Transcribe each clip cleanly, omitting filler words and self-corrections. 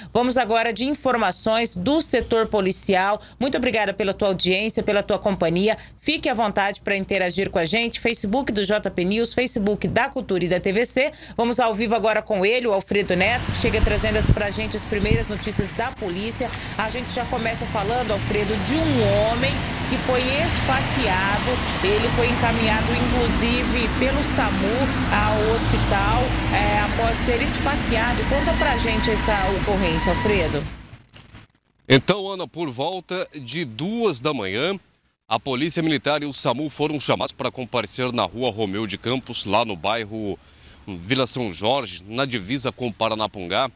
Vamos agora de informações do setor policial. Muito obrigada pela tua audiência, pela tua companhia. Fique à vontade para interagir com a gente. Facebook do JP News, Facebook da Cultura e da TVC. Vamos ao vivo agora com ele, o Alfredo Neto, que chega trazendo para a gente as primeiras notícias da polícia. A gente já começa falando, Alfredo, de um homem que foi esfaqueado. Ele foi encaminhado, inclusive, pelo SAMU ao hospital após ser esfaqueado. Conta pra gente essa ocorrência, Alfredo. Então, Ana, por volta de 2 da manhã, a Polícia Militar e o SAMU foram chamados para comparecer na rua Romeu de Campos, lá no bairro Vila São Jorge, na divisa com Paranapungá,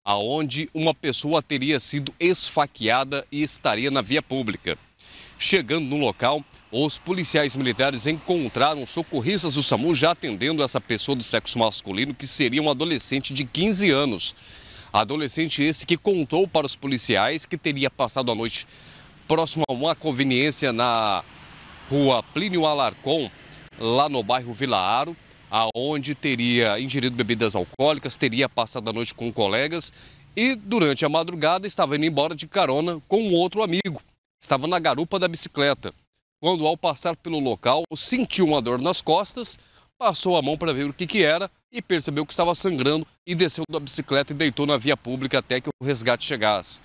aonde uma pessoa teria sido esfaqueada e estaria na via pública. Chegando no local, os policiais militares encontraram socorristas do SAMU já atendendo essa pessoa do sexo masculino, que seria um adolescente de 15 anos. Adolescente esse que contou para os policiais que teria passado a noite próximo a uma conveniência na rua Plínio Alarcon, lá no bairro Vila Aro, aonde teria ingerido bebidas alcoólicas, teria passado a noite com colegas e durante a madrugada estava indo embora de carona com um outro amigo. Estava na garupa da bicicleta, quando ao passar pelo local sentiu uma dor nas costas, passou a mão para ver o que era e percebeu que estava sangrando e desceu da bicicleta e deitou na via pública até que o resgate chegasse.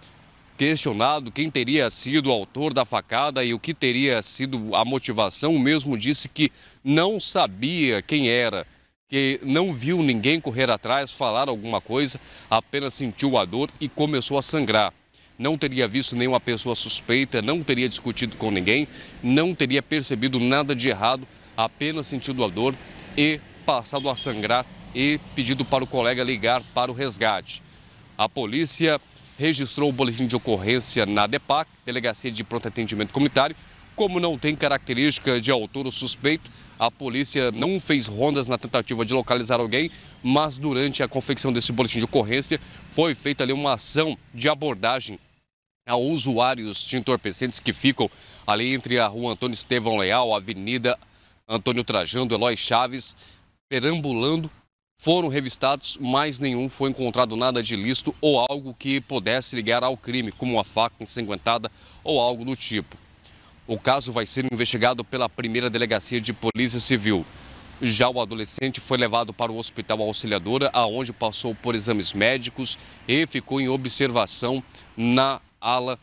Questionado quem teria sido o autor da facada e o que teria sido a motivação, o mesmo disse que não sabia quem era, que não viu ninguém correr atrás, falar alguma coisa, apenas sentiu a dor e começou a sangrar. Não teria visto nenhuma pessoa suspeita, não teria discutido com ninguém, não teria percebido nada de errado, apenas sentido a dor e passado a sangrar e pedido para o colega ligar para o resgate. A polícia registrou o boletim de ocorrência na DEPAC, Delegacia de Pronto Atendimento Comunitário. Como não tem característica de autor ou suspeito, a polícia não fez rondas na tentativa de localizar alguém, mas durante a confecção desse boletim de ocorrência foi feita ali uma ação de abordagem a usuários de entorpecentes que ficam ali entre a rua Antônio Estevão Leal, a Avenida Antônio Trajano, Eloy Chaves, perambulando. Foram revistados, mas nenhum foi encontrado nada de ilícito ou algo que pudesse ligar ao crime, como uma faca ensanguentada ou algo do tipo. O caso vai ser investigado pela primeira delegacia de Polícia Civil. Já o adolescente foi levado para o Hospital Auxiliadora, aonde passou por exames médicos e ficou em observação na ala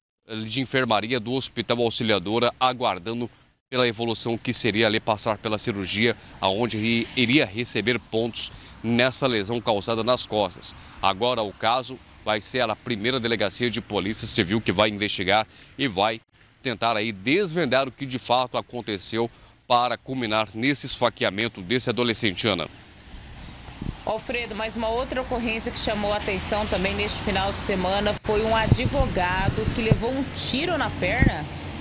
de enfermaria do Hospital Auxiliadora, aguardando pela evolução que seria ali passar pela cirurgia, aonde iria receber pontos nessa lesão causada nas costas. Agora o caso vai ser a primeira delegacia de Polícia Civil que vai investigar e vai tentar aí desvendar o que de fato aconteceu para culminar nesse esfaqueamento desse adolescente, Ana. Alfredo, mas uma outra ocorrência que chamou a atenção também neste final de semana foi um advogado que levou um tiro na perna.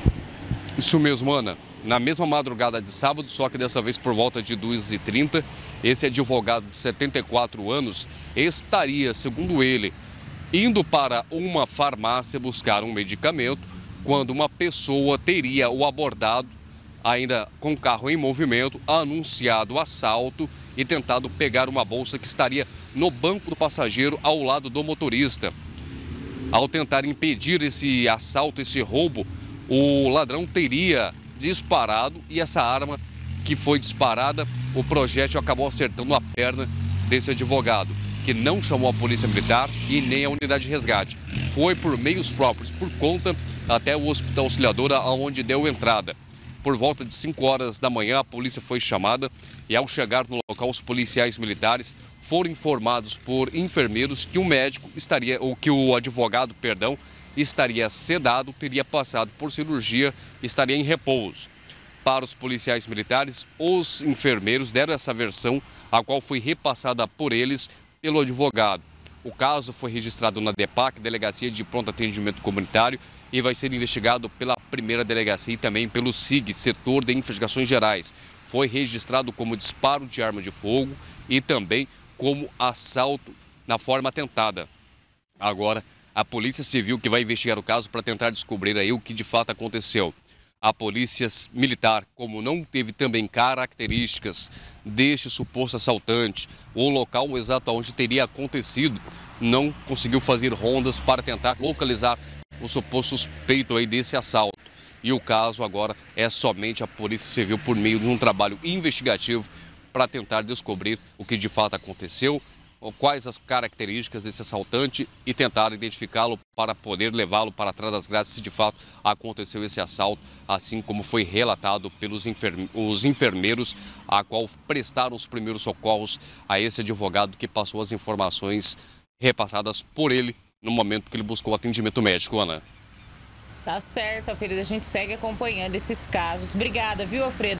Isso mesmo, Ana. Na mesma madrugada de sábado, só que dessa vez por volta de 2h30, esse advogado de 74 anos estaria, segundo ele, indo para uma farmácia buscar um medicamento, quando uma pessoa teria o abordado, ainda com o carro em movimento, anunciado o assalto e tentado pegar uma bolsa que estaria no banco do passageiro ao lado do motorista. Ao tentar impedir esse assalto, esse roubo, o ladrão teria disparado e essa arma que foi disparada, o projétil acabou acertando a perna desse advogado, que não chamou a polícia militar e nem a unidade de resgate. Foi por meios próprios, por conta, até o Hospital Auxiliadora, onde deu entrada. Por volta de 5 horas da manhã, a polícia foi chamada e, ao chegar no local, os policiais militares foram informados por enfermeiros que o advogado, estaria sedado, teria passado por cirurgia, estaria em repouso. Para os policiais militares, os enfermeiros deram essa versão, a qual foi repassada por eles pelo advogado. O caso foi registrado na DEPAC, Delegacia de Pronto Atendimento Comunitário, e vai ser investigado pela primeira delegacia e também pelo SIG, Setor de Investigações Gerais. Foi registrado como disparo de arma de fogo e também como assalto na forma tentada. Agora, a Polícia Civil que vai investigar o caso para tentar descobrir aí o que de fato aconteceu. A Polícia Militar, como não teve também características deste suposto assaltante, o local exato onde teria acontecido, não conseguiu fazer rondas para tentar localizar o suposto suspeito aí desse assalto. E o caso agora é somente a Polícia Civil, por meio de um trabalho investigativo, para tentar descobrir o que de fato aconteceu, quais as características desse assaltante e tentar identificá-lo para poder levá-lo para trás das grades se de fato aconteceu esse assalto, assim como foi relatado pelos os enfermeiros, a qual prestaram os primeiros socorros a esse advogado que passou as informações repassadas por ele no momento que ele buscou atendimento médico, Ana. Tá certo, Alfredo. A gente segue acompanhando esses casos. Obrigada, viu, Alfredo?